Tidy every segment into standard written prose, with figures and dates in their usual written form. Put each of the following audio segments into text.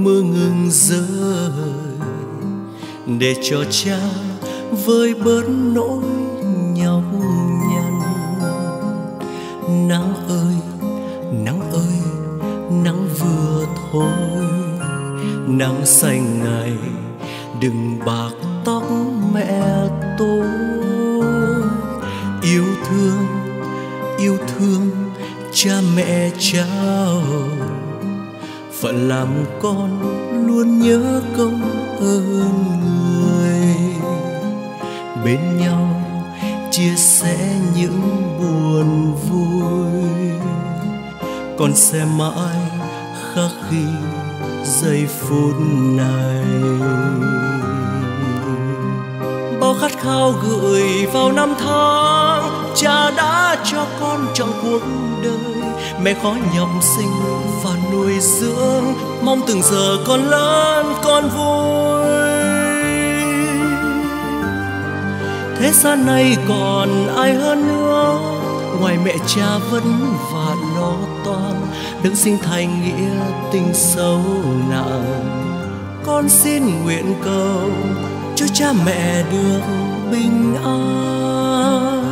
mưa ngừng rơi, để cho cha vơi bớt nỗi nhọc nhằn. Nắng ơi, nắng ơi, nắng vừa thôi, nắng xanh ngày đừng bạc tóc mẹ tôi. Yêu thương, yêu thương cha mẹ trao, phận làm con luôn nhớ công ơn người. Bên nhau chia sẻ những buồn vui, con sẽ mãi khắc ghi giây phút này. Bao khát khao gửi vào năm tháng, cha đã cho con trọn cuộc đời. Mẹ khó nhọc sinh và nuôi dưỡng, mong từng giờ con lớn con vui. Thế gian này còn ai hơn nữa, ngoài mẹ cha vất vả lo toan, đấng sinh thành nghĩa tình sâu nặng. Con xin nguyện cầu cho cha mẹ được bình an.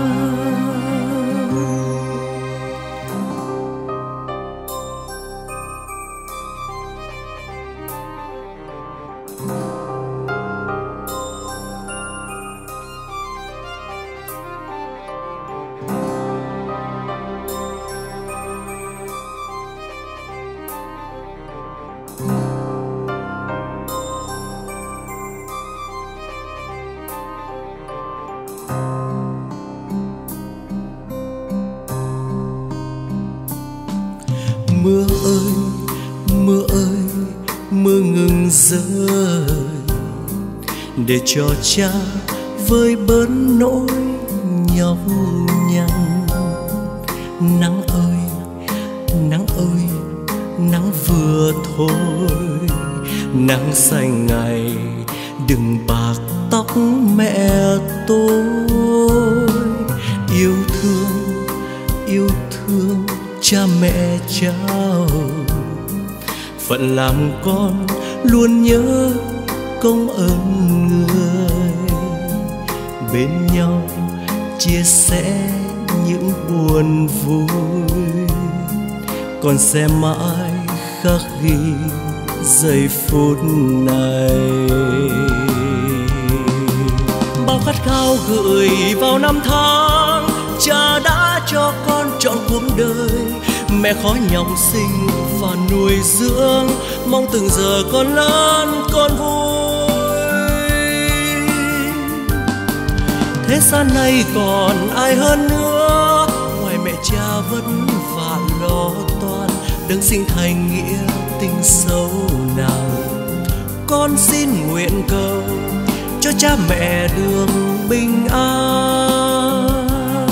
Mưa ơi, mưa ơi, mưa ngừng rơi, để cho cha vơi bớt nỗi nhọc nhằn. Nắng ơi, nắng ơi, nắng vừa thôi, nắng xanh ngày đừng bạc tóc mẹ tôi. Yêu thương, yêu thương cha mẹ trao, phận làm con luôn nhớ công ơn người. Bên nhau chia sẻ những buồn vui, con sẽ mãi khắc ghi giây phút này. Bao khát khao gửi vào năm tháng, cha đã cho con trọn cuộc đời. Mẹ khó nhọc sinh và nuôi dưỡng, mong từng giờ con lớn con vui. Thế gian này còn ai hơn nữa, ngoài mẹ cha vất vả lo toan, đấng sinh thành nghĩa tình sâu nặng. Con xin nguyện cầu cho cha mẹ được bình an.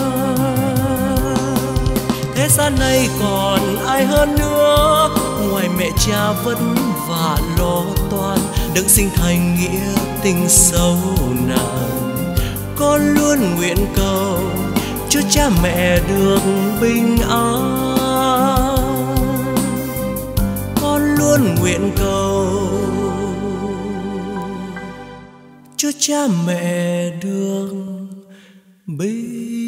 Thế gian này còn ai hơn nữa, ngoài mẹ cha vất vả lo toan, đấng sinh thành nghĩa tình sâu nặng. Con luôn nguyện cầu cho cha mẹ được bình an. Con luôn nguyện cầu cho cha mẹ được bình